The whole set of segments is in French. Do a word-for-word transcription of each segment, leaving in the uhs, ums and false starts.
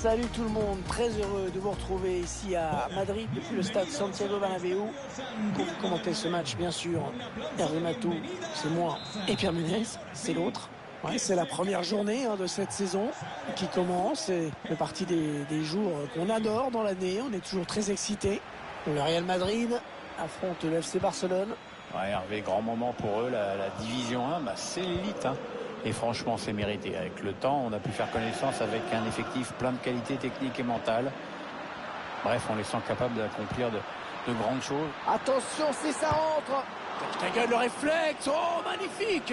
Salut tout le monde, très heureux de vous retrouver ici à Madrid depuis le stade Santiago Bernabéu pour vous commenter ce match, bien sûr. Hervé Matou, c'est moi, et Pierre Menez, c'est l'autre. Ouais, c'est la première journée hein, de cette saison qui commence et fait partie des, des jours qu'on adore dans l'année. On est toujours très excités. Le Real Madrid affronte le F C Barcelone. Ouais, Hervé, grand moment pour eux, la, la division un, bah, c'est l'élite. Hein. Et franchement, c'est mérité. Avec le temps, on a pu faire connaissance avec un effectif plein de qualités techniques et mentales. Bref, on les sent capables d'accomplir de, de grandes choses. Attention, si ça rentre. Ta gueule, le réflexe. Oh, magnifique.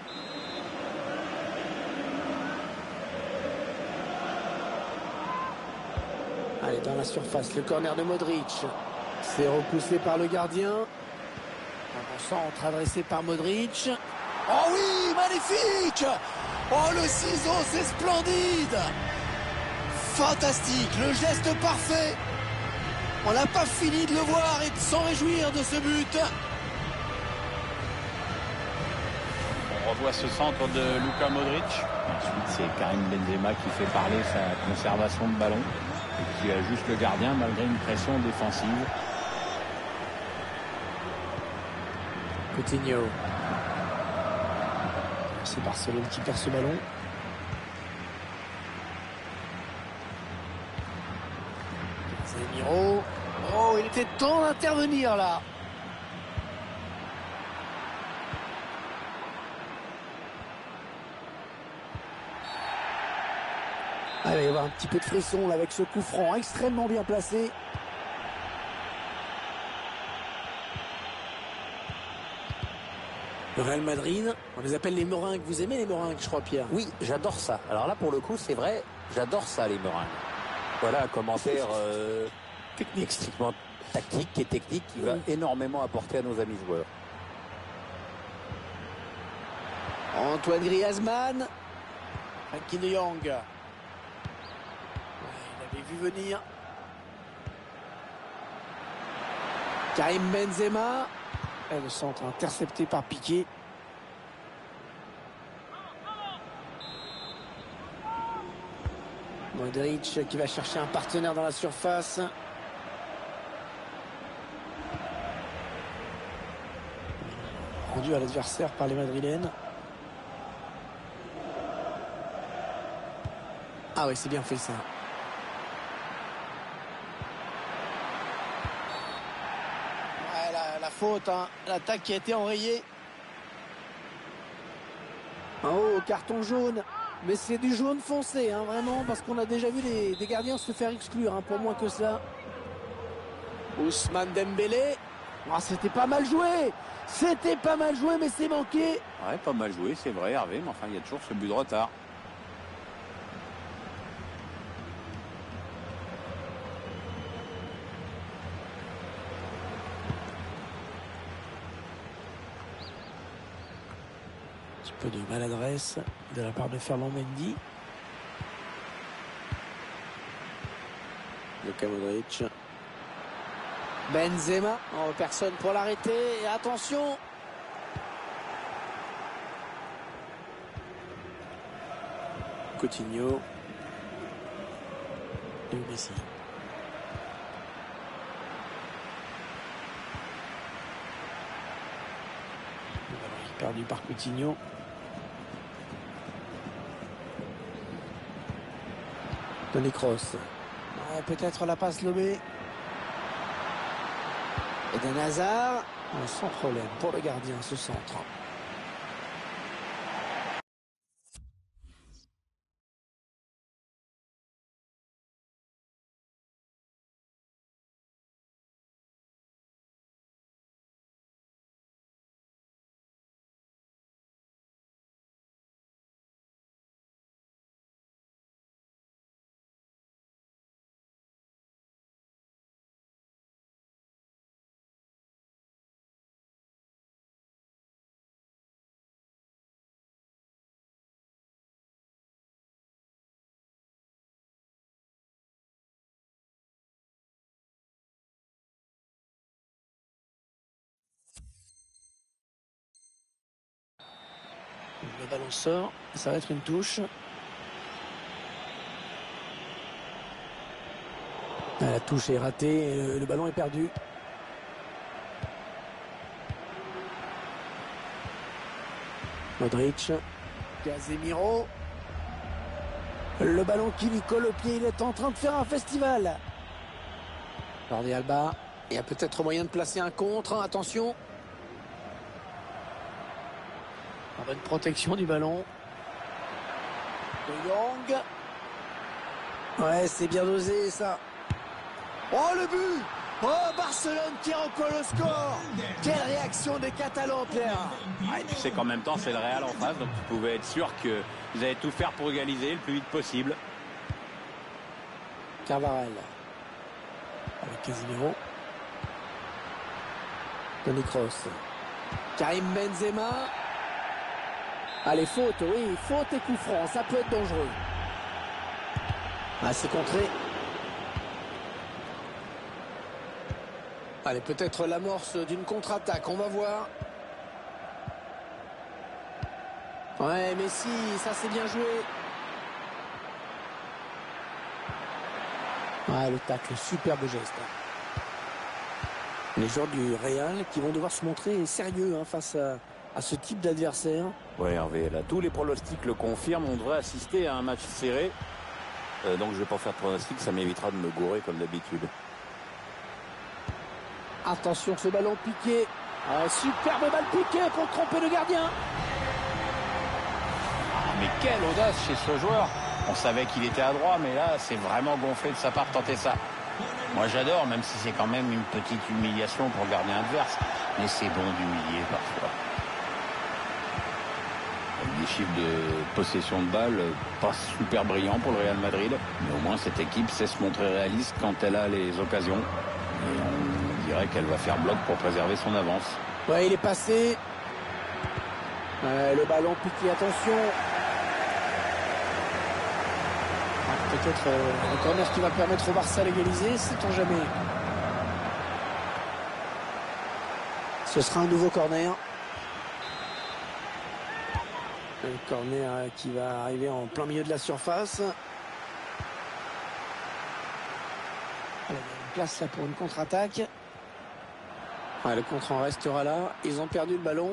Allez, dans la surface, le corner de Modric. C'est repoussé par le gardien. Un centre adressé par Modric. Oh oui, magnifique! Oh, le ciseau, c'est splendide! Fantastique, le geste parfait! On n'a pas fini de le voir et de s'en réjouir de ce but. On revoit ce centre de Luka Modric. Ensuite, c'est Karim Benzema qui fait parler sa conservation de ballon et qui ajuste le gardien malgré une pression défensive. Coutinho. C'est Barcelone qui perd ce ballon. Casemiro. Oh, il était temps d'intervenir là. Ah, il va y avoir un petit peu de frisson là avec ce coup franc extrêmement bien placé. Le Real Madrid, on les appelle les meringues. Vous aimez les meringues, je crois, Pierre? Oui, j'adore ça. Alors là, pour le coup, c'est vrai, j'adore ça, les meringues. Voilà un commentaire euh, technique, extrêmement tactique et technique qui va énormément apporter à nos amis joueurs. Antoine Griezmann. Frenkie de Jong. Ouais, il avait vu venir. Karim Benzema. Et le centre intercepté par Piqué. Modric qui va chercher un partenaire dans la surface. Rendu à l'adversaire par les Madrilènes. Ah oui, c'est bien fait ça. Ouais, la, la faute, hein. L'attaque qui a été enrayée. Oh, carton jaune. Mais c'est du jaune foncé, hein, vraiment, parce qu'on a déjà vu des, des gardiens se faire exclure, hein, pour moins que ça. Ousmane Dembélé. Oh, c'était pas mal joué. C'était pas mal joué, mais c'est manqué. Ouais, pas mal joué, c'est vrai, Hervé, mais enfin, il y a toujours ce but de retard. Un peu de maladresse de la part de Ferland Mendy. Luka Modric. Benzema. Oh, personne pour l'arrêter. Et attention. Coutinho. Et Messi. Perdu par Coutinho. Toni Kroos. Ouais, peut-être la passe lobée. Eden Hazard. Ouais, sans problème pour le gardien, ce centre. Le ballon sort, ça va être une touche. La touche est ratée, le, le ballon est perdu. Modric. Casemiro. Le ballon qui lui colle au pied, il est en train de faire un festival. Jordi Alba. Il y a peut-être moyen de placer un contre, attention. Bonne protection du ballon. De Jong. Ouais, c'est bien dosé ça. Oh le but! Oh, Barcelone qui recolle le score. Quelle réaction des Catalans, Pierre. Ouais, tu sais qu'en même temps c'est le Real en face, donc tu pouvais être sûr que vous allez tout faire pour égaliser le plus vite possible. Carvajal avec Casemiro. Toni Kroos. Karim Benzema. Allez, faute, oui, faute et coup franc, ça peut être dangereux. Ah, c'est contré. Allez, peut-être l'amorce d'une contre-attaque, on va voir. Ouais, Messi, ça c'est bien joué. Ah, le tacle, superbe geste. Les joueurs du Real qui vont devoir se montrer sérieux hein, face à, à ce type d'adversaire. Oui, Hervé, là, tous les pronostics le confirment. On devrait assister à un match serré. Euh, donc je ne vais pas faire de pronostic, ça m'évitera de me gourer comme d'habitude. Attention, ce ballon piqué. Ah, superbe balle piquée pour tromper le gardien. Ah, mais quelle audace chez ce joueur. On savait qu'il était à droit, mais là, c'est vraiment gonflé de sa part de tenter ça. Moi, j'adore, même si c'est quand même une petite humiliation pour le gardien adverse. Mais c'est bon d'humilier parfois. Des chiffres de possession de balle, pas super brillants pour le Real Madrid. Mais au moins, cette équipe sait se montrer réaliste quand elle a les occasions. Et on dirait qu'elle va faire bloc pour préserver son avance. Ouais, il est passé. Euh, le ballon piqué, attention. Ah, peut-être euh, le corner qui va permettre au Barça d'égaliser, sait-on jamais. Ce sera un nouveau corner. Le corner qui va arriver en plein milieu de la surface. Il y a une place là pour une contre-attaque. Ah, le contre en restera là. Ils ont perdu le ballon.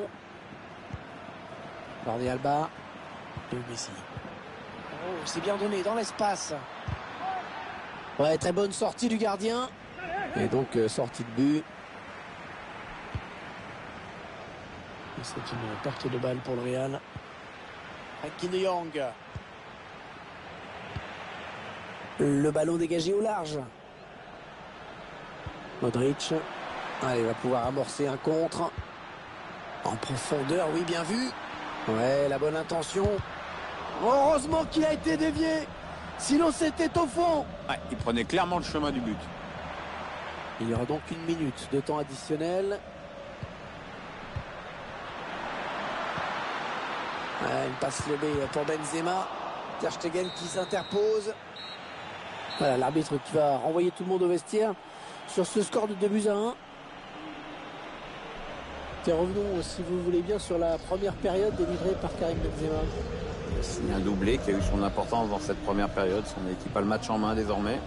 Jordi Alba. Et Messi. Oh, c'est bien donné dans l'espace. Ouais, très bonne sortie du gardien. Et donc euh, sortie de but. C'est une perte de balle pour le Real. Frenkie de Jong. Le ballon dégagé au large. Modric. Allez, il va pouvoir amorcer un contre. En profondeur, oui, bien vu. Ouais, la bonne intention. Heureusement qu'il a été dévié. Sinon, c'était au fond. Ouais, il prenait clairement le chemin du but. Il y aura donc une minute de temps additionnel. Ouais, une passe lobée pour Benzema. Ter Stegen qui s'interpose. Voilà, l'arbitre qui va renvoyer tout le monde au vestiaire sur ce score de deux buts à un. Et revenons, si vous voulez bien, sur la première période délivrée par Karim Benzema. C'est un doublé qui a eu son importance dans cette première période. Son équipe a le match en main désormais.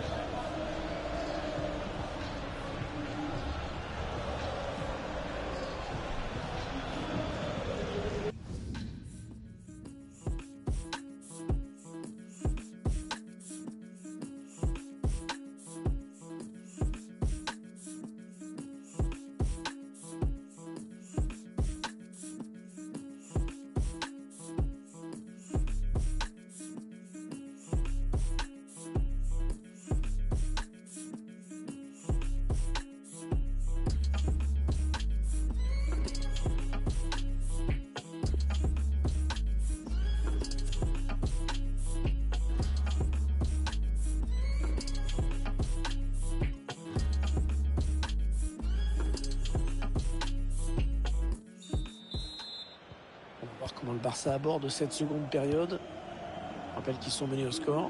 Comment le Barça aborde cette seconde période. Je rappelle qu'ils sont menés au score.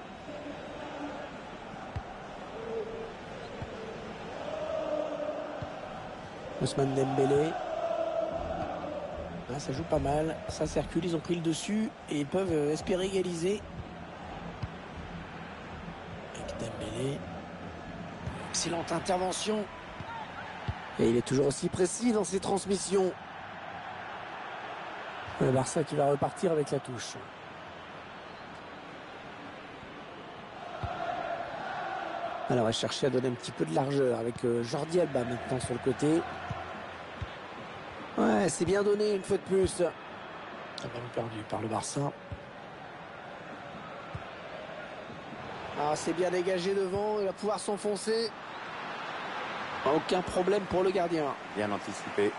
Ousmane Dembélé. Là, ça joue pas mal. Ça circule, ils ont pris le dessus et ils peuvent espérer égaliser. Avec Dembélé. Excellente intervention. Et il est toujours aussi précis dans ses transmissions. Le Barça qui va repartir avec la touche. Alors, on va chercher à donner un petit peu de largeur avec Jordi Alba maintenant sur le côté. Ouais, c'est bien donné une fois de plus. Ballon perdu par le Barça. Ah, c'est bien dégagé devant, il va pouvoir s'enfoncer. Aucun problème pour le gardien. Bien anticipé.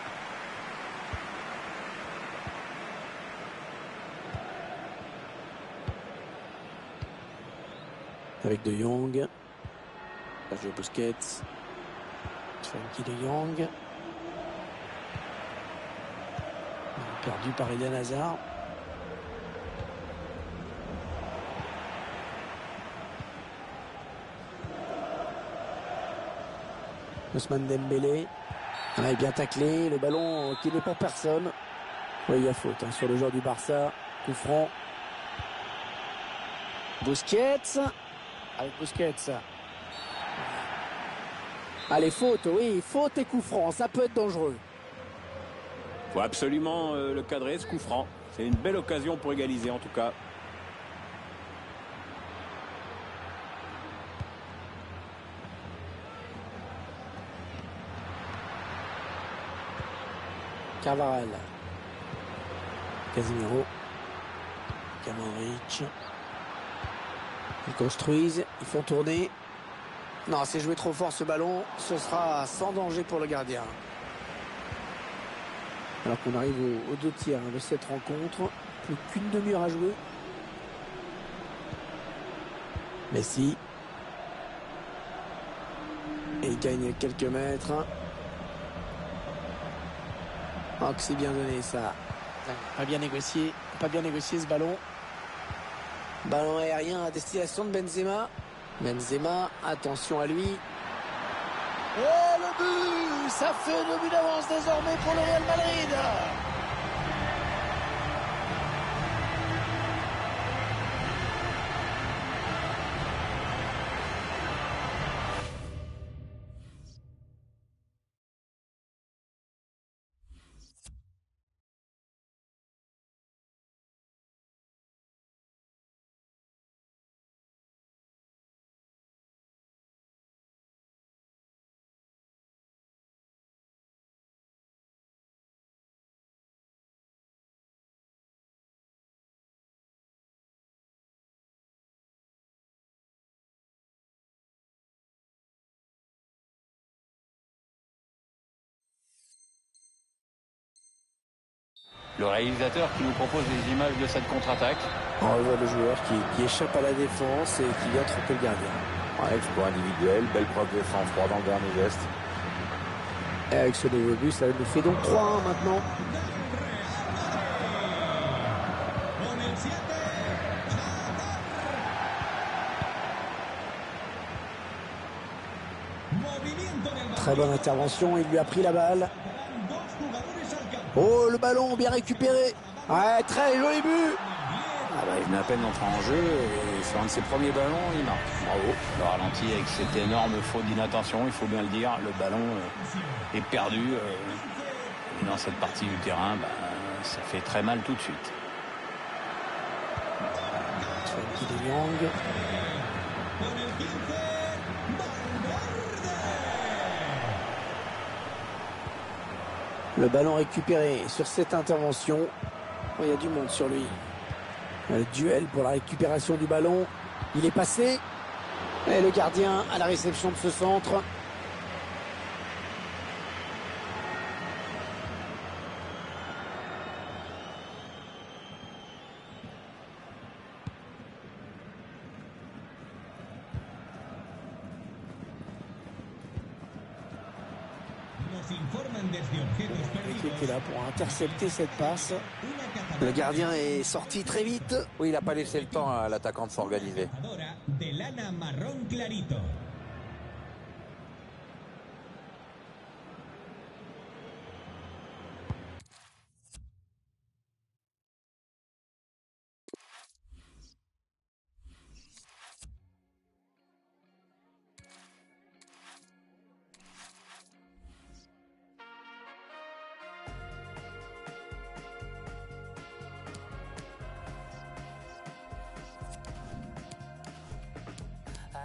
Avec De Jong. Sergio Busquets. Frenkie De Jong. Perdu par Eden Hazard. Ousmane Dembélé. Ah, bien taclé. Le ballon qui n'est pour personne. Oui, il y a faute hein, sur le joueur du Barça. Coup franc. Busquets. Avec Busquets. Allez, faute, oui. Faute et coup franc. Ça peut être dangereux. Il faut absolument euh, le cadrer, ce coup franc. C'est une belle occasion pour égaliser en tout cas. Carvajal. Casemiro. Kamaric. Ils construisent, ils font tourner. Non, c'est joué trop fort ce ballon. Ce sera sans danger pour le gardien. Alors qu'on arrive aux, aux deux tiers hein, de cette rencontre. Plus qu'une demi-heure à jouer. Messi. Et il gagne quelques mètres. Oh, que c'est bien donné ça. Pas bien négocié. Pas bien négocié ce ballon. Ballon aérien à destination de Benzema. Benzema, attention à lui. Et le but! Ça fait deux buts d'avance désormais pour le Real Madrid. Le réalisateur qui nous propose les images de cette contre-attaque. On revoit le joueur qui, qui échappe à la défense et qui vient tromper le gardien. Ouais, exploit individuel, belle preuve de sang-froid dans le dernier geste. Et avec ce nouveau but, ça nous fait donc trois un maintenant. Très bonne intervention, il lui a pris la balle. Oh, le ballon bien récupéré. Ouais, très joli but. Ah bah, il vient à peine d'entrer en jeu et sur un de ses premiers ballons, il marque. Bravo. Le ralenti avec cette énorme faute d'inattention, il faut bien le dire. Le ballon euh, est perdu. Euh, et dans cette partie du terrain, bah, ça fait très mal tout de suite. Frenkie de Jong. Le ballon récupéré sur cette intervention. Oh, il y a du monde sur lui. Le duel pour la récupération du ballon. Il est passé. Et le gardien à la réception de ce centre. Qui était là pour intercepter cette passe. Le gardien est sorti très vite. Oui, il n'a pas laissé le temps à l'attaquant de s'organiser.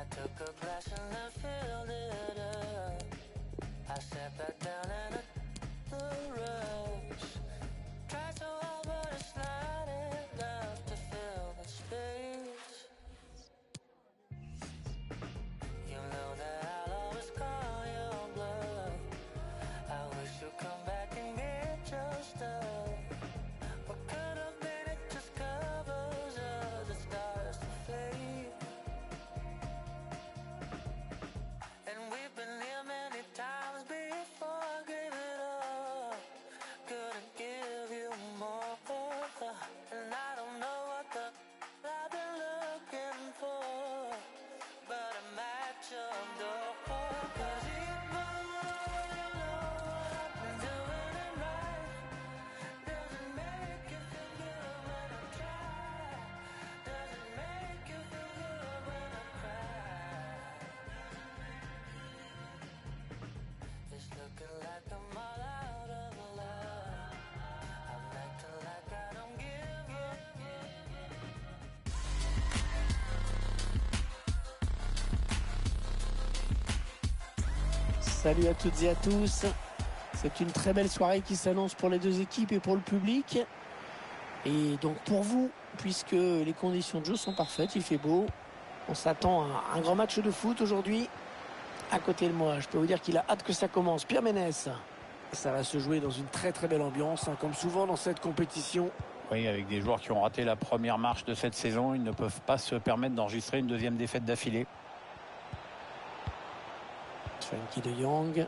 Salut à toutes et à tous. C'est une très belle soirée qui s'annonce pour les deux équipes et pour le public. Et donc pour vous, puisque les conditions de jeu sont parfaites, il fait beau. On s'attend à un grand match de foot aujourd'hui. À côté de moi, je peux vous dire qu'il a hâte que ça commence. Pierre Ménès. Ça va se jouer dans une très très belle ambiance, hein, comme souvent dans cette compétition. Oui, avec des joueurs qui ont raté la première marche de cette saison, ils ne peuvent pas se permettre d'enregistrer une deuxième défaite d'affilée. Frenkie de Jong.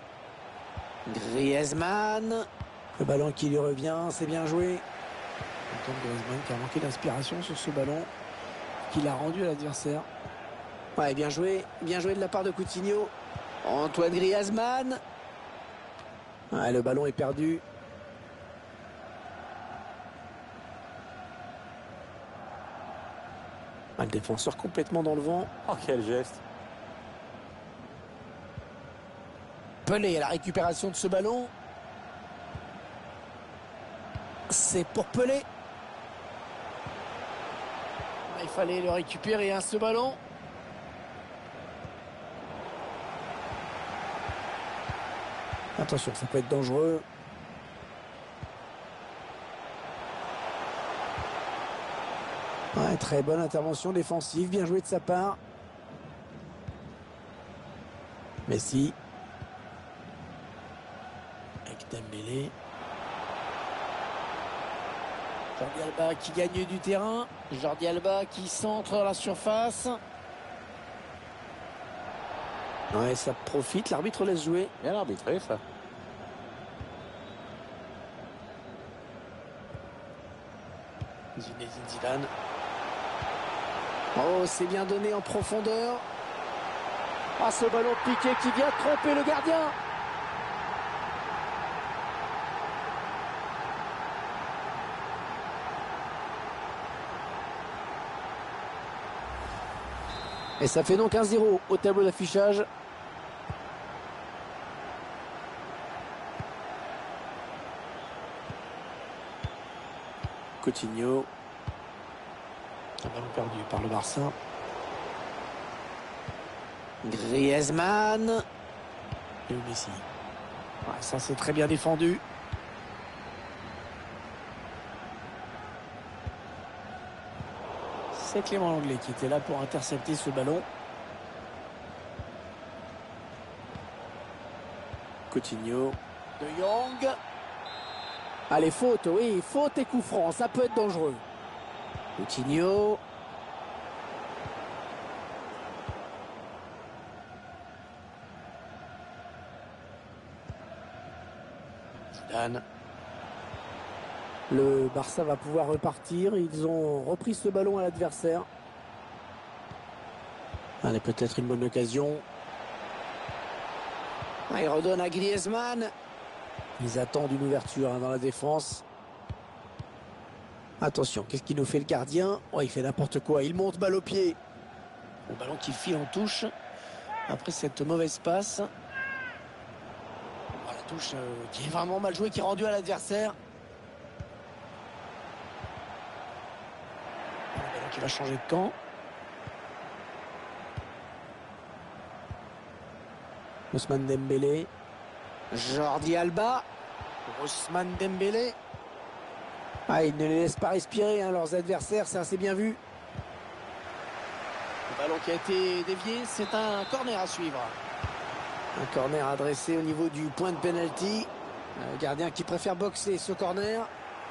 Griezmann. Le ballon qui lui revient, c'est bien joué. Antoine Griezmann qui a manqué d'inspiration sur ce ballon, qu'il a rendu à l'adversaire. Ouais, bien joué, bien joué de la part de Coutinho. Antoine Griezmann. Ouais, le ballon est perdu. Ouais, le défenseur complètement dans le vent. Oh, quel geste! Pelé à la récupération de ce ballon. C'est pour Pelé. Il fallait le récupérer, hein, ce ballon. Attention, ça peut être dangereux. Ouais, très bonne intervention défensive, bien joué de sa part. Messi. Avec Dembélé. Jordi Alba qui gagne du terrain. Jordi Alba qui centre la surface. Ouais, ça profite, l'arbitre laisse jouer. Bien arbitré, ça. Zinedine Zidane. Oh, c'est bien donné en profondeur. Ah, ce ballon piqué qui vient tromper le gardien. Et ça fait donc un zéro au tableau d'affichage. Coutinho. Un ballon perdu par le Barça. Griezmann. Et Messi. Ouais, ça c'est très bien défendu. C'est Clément Lenglet qui était là pour intercepter ce ballon. Coutinho. De Jong. Allez, faute, oui, faute et coup franc, ça peut être dangereux. Coutinho. Zidane. Le Barça va pouvoir repartir. Ils ont repris ce ballon à l'adversaire. Allez, peut-être une bonne occasion. Ah, il redonne à Griezmann. Ils attendent une ouverture, hein, dans la défense. Attention, qu'est-ce qu'il nous fait le gardien? Oh, il fait n'importe quoi, il monte balle au pied. Le ballon qui file en touche. Après cette mauvaise passe. Oh, la touche euh, qui est vraiment mal jouée, qui est rendue à l'adversaire. Le ballon qui va changer de camp. Ousmane Dembélé. Jordi Alba. Ousmane Dembélé. Ah, ils ne les laissent pas respirer, hein, leurs adversaires, c'est assez bien vu. Le ballon qui a été dévié, c'est un corner à suivre. Un corner adressé au niveau du point de pénalty. Le gardien qui préfère boxer ce corner.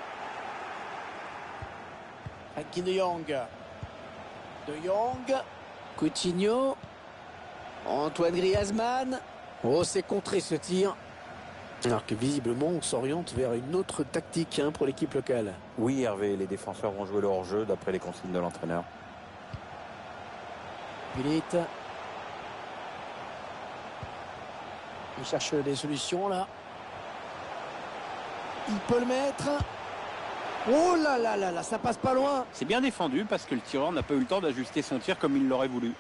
Frenkie de Jong. De Jong. Coutinho. Antoine Griezmann. Oh, c'est contré ce tir. Alors que visiblement, on s'oriente vers une autre tactique hein, pour l'équipe locale. Oui, Hervé, les défenseurs vont jouer le hors-jeu d'après les consignes de l'entraîneur. Gullit. Il cherche des solutions là. Il peut le mettre. Oh là là là là, ça passe pas loin. C'est bien défendu parce que le tireur n'a pas eu le temps d'ajuster son tir comme il l'aurait voulu.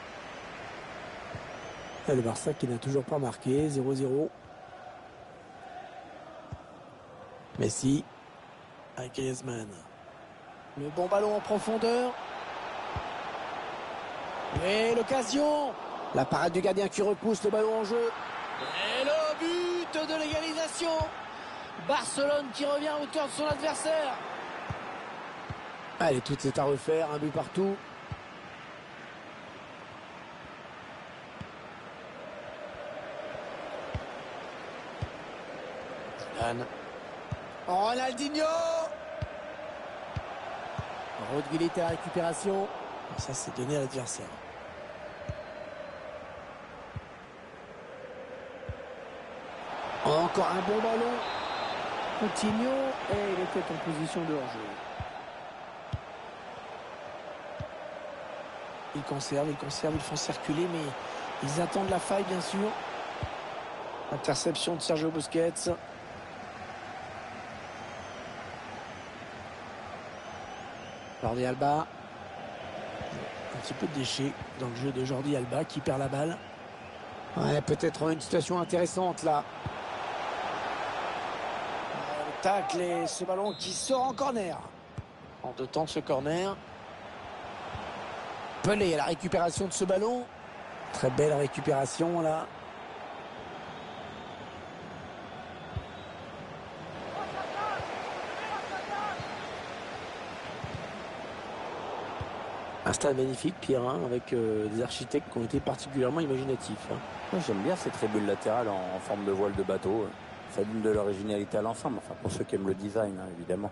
Et le Barça qui n'a toujours pas marqué, zéro zéro. Messi avec Griezmann. Le bon ballon en profondeur. Et l'occasion. La parade du gardien qui repousse le ballon en jeu. Et le but de l'égalisation. Barcelone qui revient à hauteur de son adversaire. Allez, tout est à refaire, un but partout. Zidane. Ronaldinho. Rod Gullit à la récupération. Ça, c'est donné à l'adversaire. Encore un bon ballon. Coutinho. Et il était en position de hors-jeu. Ils conservent, ils conservent, ils font circuler, mais ils attendent la faille, bien sûr. Interception de Sergio Busquets. Jordi Alba. Un petit peu de déchet dans le jeu de Jordi Alba qui perd la balle. Ouais, peut-être une situation intéressante là. Le tacle et ce ballon qui sort en corner. En deux temps ce corner. Pelé à la récupération de ce ballon. Très belle récupération là. Un stade magnifique, Pierre, hein, avec euh, des architectes qui ont été particulièrement imaginatifs. Hein. Moi, j'aime bien ces tribunes latérales en, en forme de voile de bateau. Ça donne de l'originalité à l'ensemble, enfin pour ceux qui aiment le design, hein, évidemment.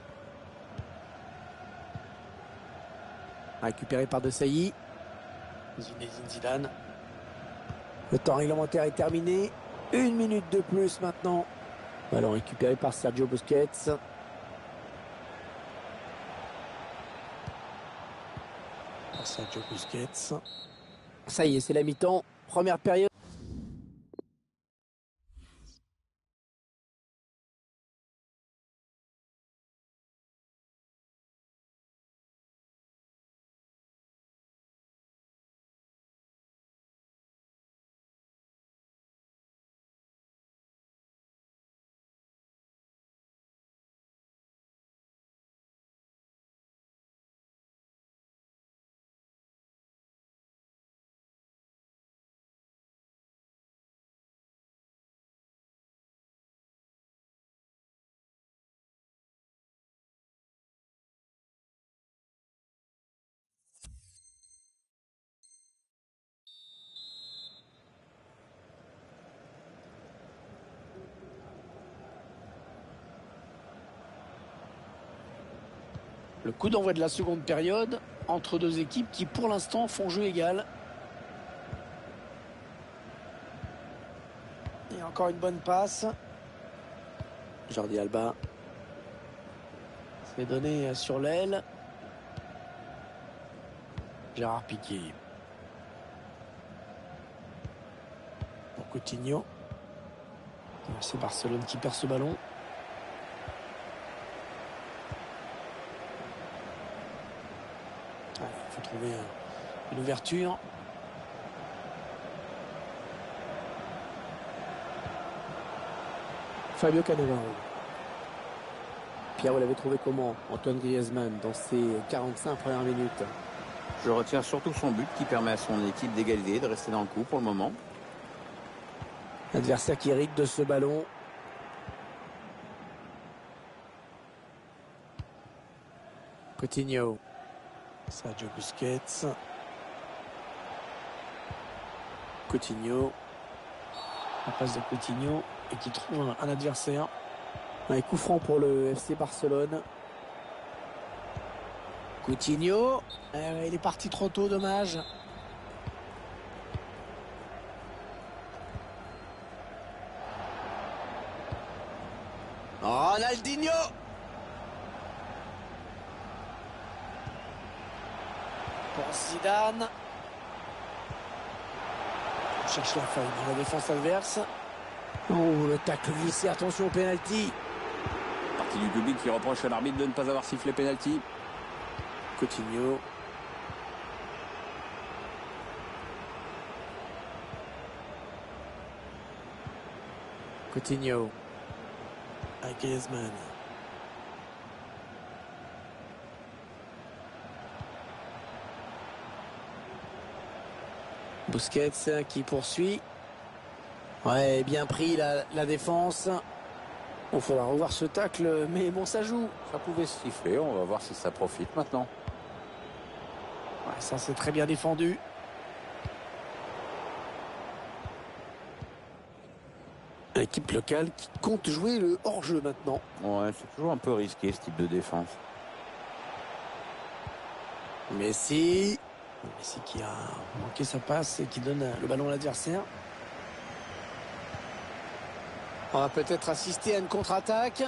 Récupéré par De Sailly. Zinedine Zidane. Le temps réglementaire est terminé. Une minute de plus maintenant. Ballon récupéré par Sergio Busquets. Par Sergio Busquets. Ça y est, c'est la mi-temps. Première période. Le coup d'envoi de la seconde période entre deux équipes qui pour l'instant font jeu égal. Et encore une bonne passe. Jordi Alba. C'est donné sur l'aile. Gérard Piqué. Pour Coutinho. C'est Barcelone qui perd ce ballon. Il faut trouver une ouverture. Fabio Cannavaro. Pierre, vous l'avez trouvé comment, Antoine Griezmann, dans ses quarante-cinq premières minutes? Je retiens surtout son but qui permet à son équipe d'égaliser, de rester dans le coup pour le moment. L'adversaire qui hérite de ce ballon. Coutinho. Sergio Busquets. Coutinho. La passe de Coutinho et qui trouve un, un adversaire. Un coup franc pour le F C Barcelone. Coutinho. Euh, il est parti trop tôt, dommage. Ronaldinho. Pour Zidane. On cherche la faille dans la défense adverse. Oh, le tacle glissé, attention au pénalty. Partie du public qui reproche à l'arbitre de ne pas avoir sifflé pénalty. Coutinho. Coutinho. À Griezmann. Busquets qui poursuit. Ouais, bien pris la, la défense. Il faudra revoir ce tacle, mais bon, ça joue. Ça pouvait se siffler, on va voir si ça profite maintenant. Ouais, ça c'est très bien défendu. L'équipe locale qui compte jouer le hors-jeu maintenant. Ouais, c'est toujours un peu risqué ce type de défense. Messi. Messi qui a manqué sa passe et qui donne le ballon à l'adversaire. On va peut-être assister à une contre-attaque.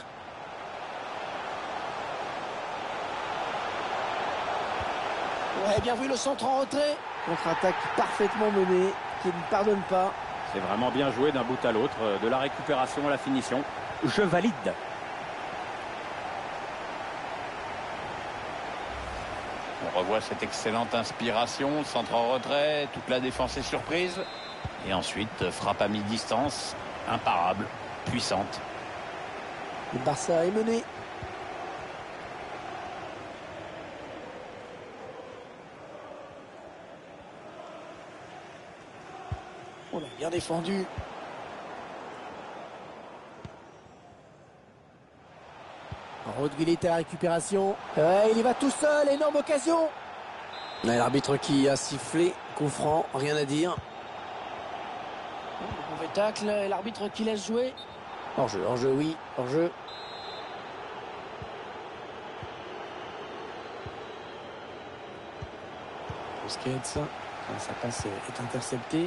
Ouais, bien vu le centre en retrait. Contre-attaque parfaitement menée, qui ne pardonne pas. C'est vraiment bien joué d'un bout à l'autre, de la récupération à la finition. Je valide. On revoit cette excellente inspiration, centre en retrait, toute la défense est surprise. Et ensuite, frappe à mi-distance, imparable, puissante. Le Barça est mené. On a bien défendu. Rodguilit à la récupération. Ouais, il y va tout seul, énorme occasion. L'arbitre qui a sifflé, coup franc, rien à dire. Le mauvais tacle, l'arbitre qui laisse jouer. Hors-jeu, hors-jeu, oui, hors-jeu. Busquets, sa passe est interceptée.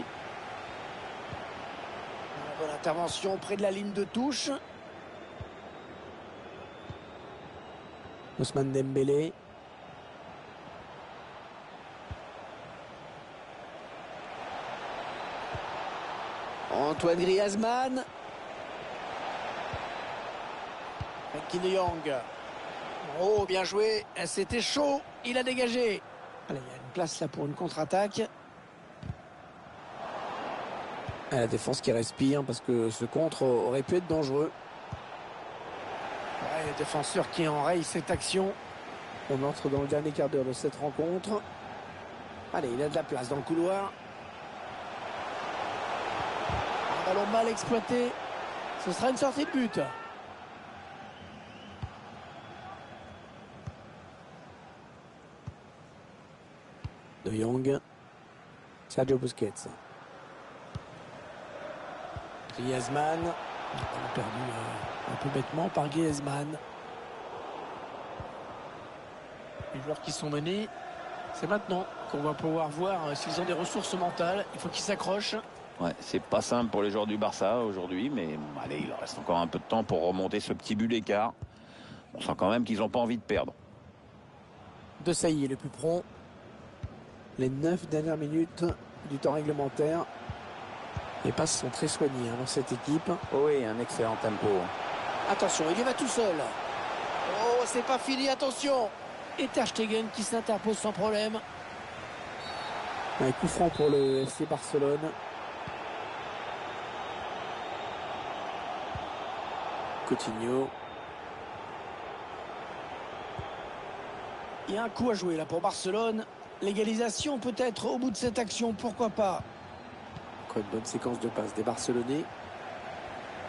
Bonne intervention près de la ligne de touche. Ousmane Dembélé. Antoine Griezmann. Frenkie de Jong. Oh, bien joué. C'était chaud. Il a dégagé. Allez, il y a une place là pour une contre-attaque. La défense qui respire parce que ce contre aurait pu être dangereux. Ouais, le défenseur qui enraye cette action. On entre dans le dernier quart d'heure de cette rencontre. Allez, il a de la place dans le couloir. Un ballon mal exploité. Ce sera une sortie de but. De Jong. Sergio Busquets. Griezmann. On a perdu euh, un peu bêtement par Griezmann. Les joueurs qui sont menés, c'est maintenant qu'on va pouvoir voir euh, s'ils ont des ressources mentales. Il faut qu'ils s'accrochent. Ouais, c'est pas simple pour les joueurs du Barça aujourd'hui, mais bon, allez, il reste encore un peu de temps pour remonter ce petit but d'écart. On sent quand même qu'ils n'ont pas envie de perdre. De Sailly est le plus prompt. Les neuf dernières minutes du temps réglementaire. Les passes sont très soignées hein, dans cette équipe. Oui, un excellent tempo. Attention, il y va tout seul. Oh, c'est pas fini, attention. Et Ter Stegen qui s'interpose sans problème. Un coup franc pour le F C Barcelone. Coutinho. Il y a un coup à jouer là pour Barcelone. L'égalisation peut-être au bout de cette action, pourquoi pas. Encore une bonne séquence de passes des Barcelonais.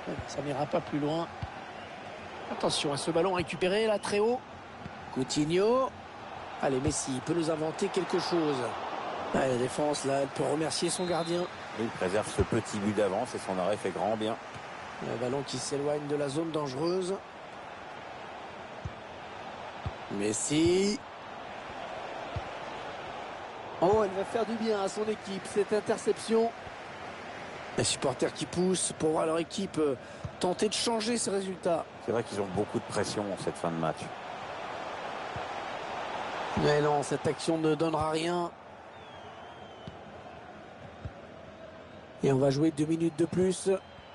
Ouais, ça n'ira pas plus loin. Attention à ce ballon récupéré là très haut. Coutinho. Allez, Messi il peut nous inventer quelque chose. Ouais, la défense là, elle peut remercier son gardien. Il préserve ce petit but d'avance et son arrêt fait grand bien. Le ballon qui s'éloigne de la zone dangereuse. Messi. Oh, elle va faire du bien à son équipe, cette interception. Les supporters qui poussent pour voir leur équipe tenter de changer ce résultat. C'est vrai qu'ils ont beaucoup de pression en cette fin de match. Mais non, cette action ne donnera rien. Et on va jouer deux minutes de plus.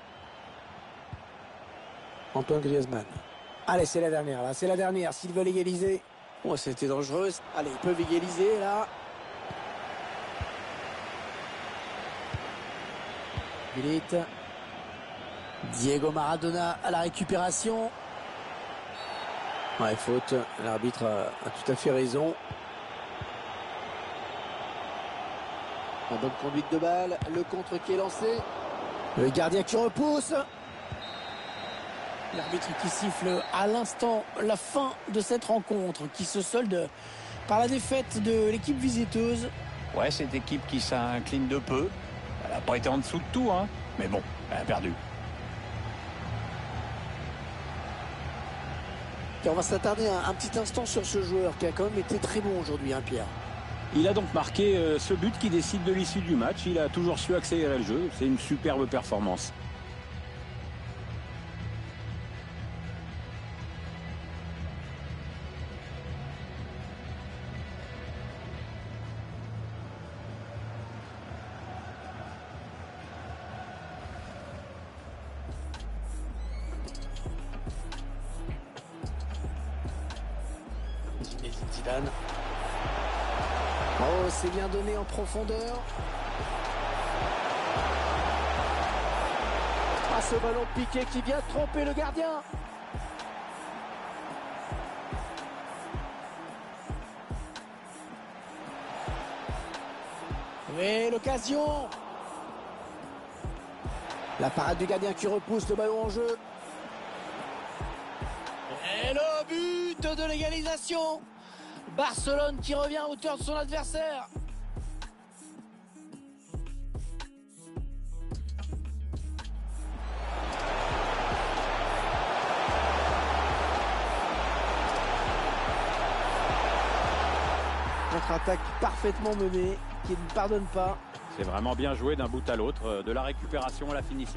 Antoine Griezmann. Allez, c'est la dernière, là. C'est la dernière. S'ils veulent égaliser. Oh, c'était dangereux. Allez, ils peuvent égaliser, là. Vite. Diego Maradona à la récupération. Ouais, faute. L'arbitre a, a tout à fait raison. En bonne conduite de balle. Le contre qui est lancé. Le gardien qui repousse. L'arbitre qui siffle à l'instant la fin de cette rencontre qui se solde par la défaite de l'équipe visiteuse. Ouais, cette équipe qui s'incline de peu. Elle n'a pas été en dessous de tout, hein. Mais bon, elle a perdu. Et on va s'attarder un, un petit instant sur ce joueur qui a quand même été très bon aujourd'hui, hein, Pierre. Il a donc marqué euh, ce but qui décide de l'issue du match. Il a toujours su accélérer le jeu. C'est une superbe performance. Zidane. Oh, c'est bien donné en profondeur. Ah, ce ballon piqué qui vient tromper le gardien. Oui, l'occasion. La parade du gardien qui repousse le ballon en jeu. Et le but de l'égalisation. Barcelone qui revient à hauteur de son adversaire. Contre-attaque parfaitement menée, qui ne pardonne pas. C'est vraiment bien joué d'un bout à l'autre, de la récupération à la finition.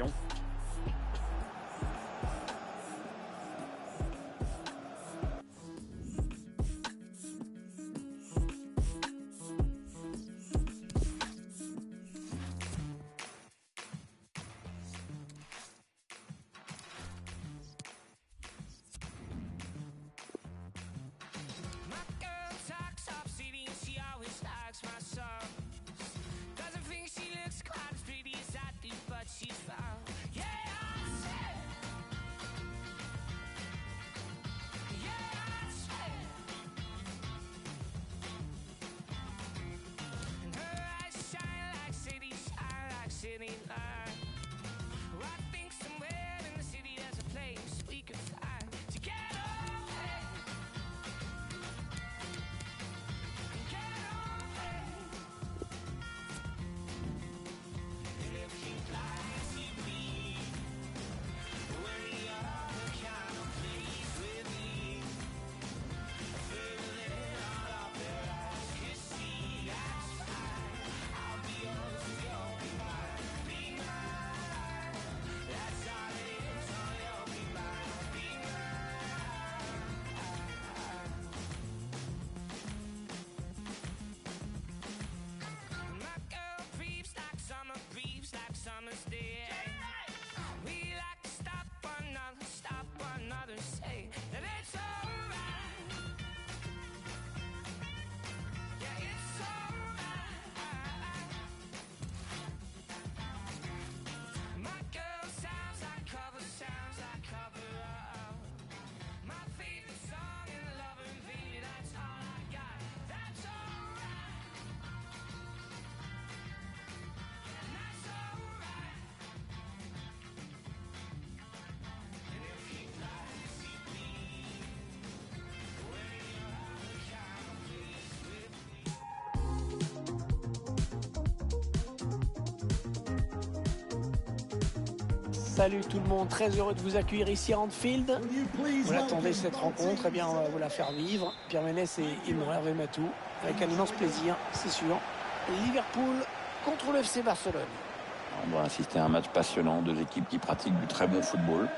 Salut tout le monde, très heureux de vous accueillir ici à Anfield. Vous l'attendez cette rencontre, eh bien on va vous la faire vivre. Pierre Ménès et Imre Hervé Matou, avec un immense plaisir, c'est sûr. Liverpool contre le F C Barcelone. On va assister à un match passionnant, deux équipes qui pratiquent du très bon football.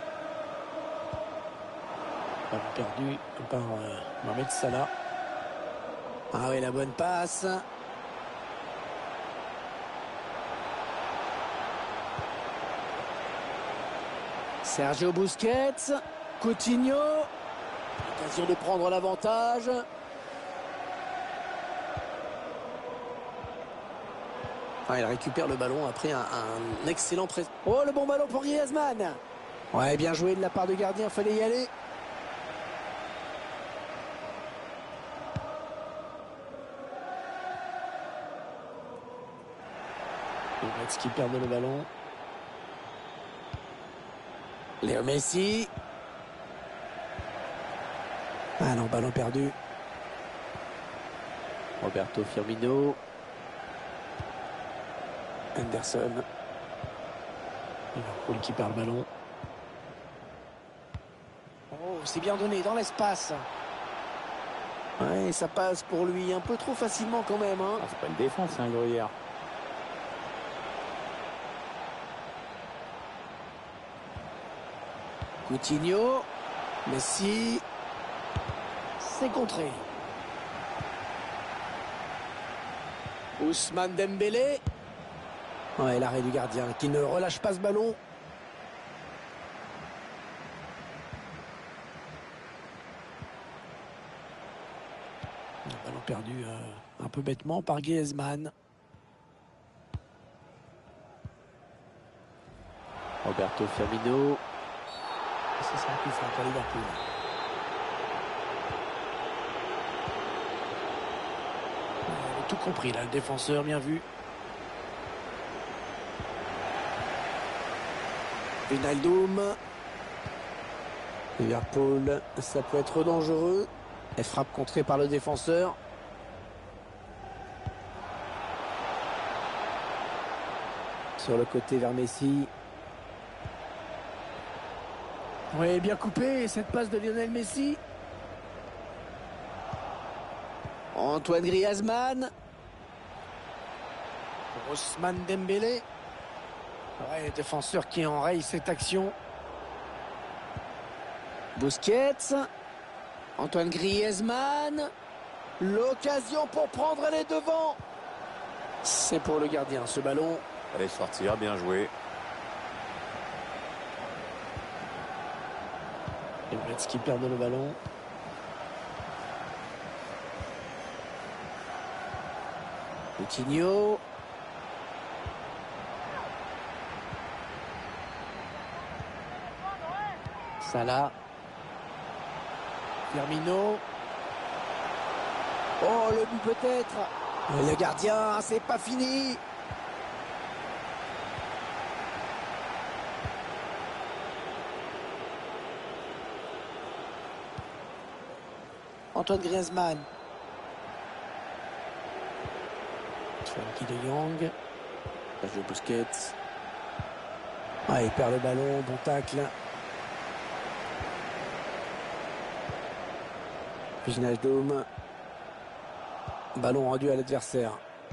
Ballon perdu par euh, Mohamed Salah. Ah oui, la bonne passe. Sergio Busquets, Coutinho, occasion de prendre l'avantage. Ah, il récupère le ballon après un, un excellent pré... Oh, le bon ballon pour Griezmann. Ouais, bien joué de la part de gardien, fallait y aller. Metz qui perd le ballon. Léo Messi. Ah non, ballon perdu. Roberto Firmino. Henderson. Liverpool qui perd le ballon. Oh, c'est bien donné dans l'espace. Ouais, ça passe pour lui un peu trop facilement quand même. Hein. Ah, c'est pas une défense, c'est un gruyère. Coutinho, Messi, c'est contré. Ousmane Dembélé. Ouais, l'arrêt du gardien qui ne relâche pas ce ballon. Un ballon perdu euh, un peu bêtement par Griezmann. Roberto Firmino. C'est ça qui fait pour Liverpool. Il a tout compris là, le défenseur, bien vu. Wijnaldum. Liverpool, ça peut être dangereux. Elle frappe contrée par le défenseur. Sur le côté vers Messi. Oui, bien coupé, cette passe de Lionel Messi. Antoine Griezmann. Ousmane Dembélé. Ouais, défenseur qui enraye cette action. Busquets. Antoine Griezmann. L'occasion pour prendre les devants. C'est pour le gardien, ce ballon. Allez sortir, bien joué. Les Reds qui perdent le ballon. Coutinho. Salah. Firmino. Oh, le but peut-être. Le gardien, c'est pas fini. Antoine Griezmann. Frankie de Jong. Sergio Busquets. Ah, il perd le ballon, bon tacle. Wijnaldum. Ballon rendu à l'adversaire.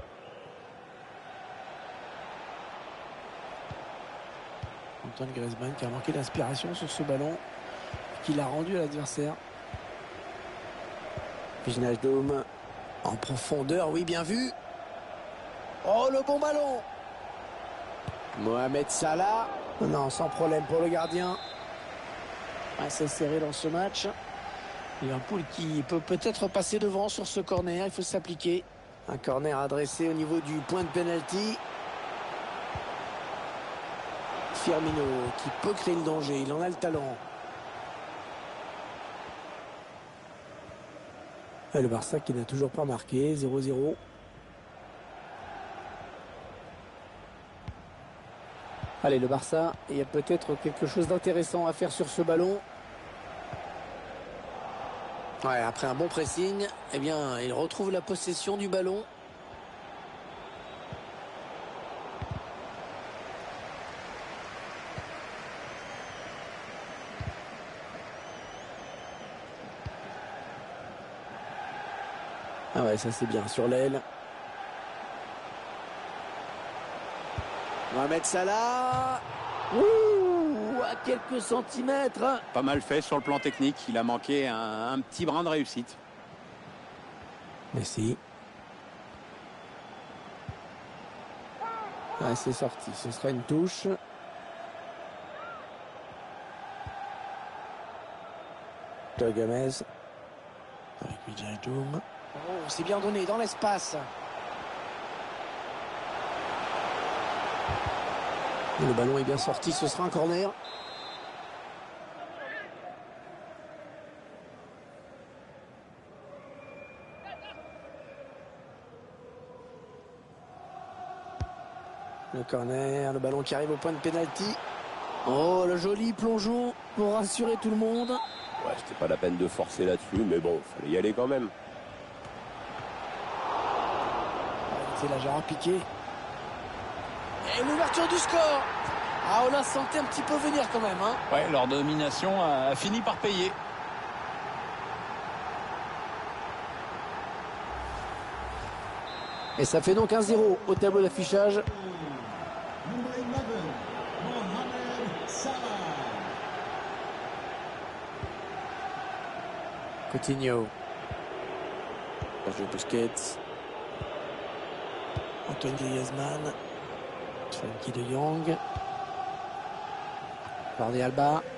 Antoine Griezmann qui a manqué d'inspiration sur ce ballon, qu'il a rendu à l'adversaire. Wijnaldum en profondeur, oui, bien vu. Oh, le bon ballon. Mohamed Salah. Non, sans problème pour le gardien. Assez serré dans ce match. Liverpool qui peut peut-être passer devant sur ce corner. Il faut s'appliquer. Un corner adressé au niveau du point de pénalty. Firmino qui peut créer le danger. Il en a le talent. Et le Barça qui n'a toujours pas marqué. zéro zéro. Allez, le Barça, il y a peut-être quelque chose d'intéressant à faire sur ce ballon. Ouais, après un bon pressing, eh bien, il retrouve la possession du ballon. ouais, ça c'est bien sur l'aile. Mohamed Salah. Ouh, à quelques centimètres. Pas mal fait sur le plan technique. Il a manqué un, un petit brin de réussite. Messi. Ah, c'est sorti. Ce sera une touche. Joe Gomez. Avec Vijay Doom. Oh, c'est bien donné dans l'espace. Le ballon est bien sorti, ce sera un corner. Le corner, le ballon qui arrive au point de pénalty. Oh, le joli plongeon pour rassurer tout le monde. Ouais, c'était pas la peine de forcer là-dessus, mais bon, fallait y aller quand même. C'est la jarre piqué. Et l'ouverture du score. Ah, on l'a senti un petit peu venir quand même. Hein. Ouais, leur domination a, a fini par payer. Et ça fait donc un zéro au tableau d'affichage. Coutinho. Sergio Busquets. Antoine Griezmann. Frankie de Jong. Jordi Alba.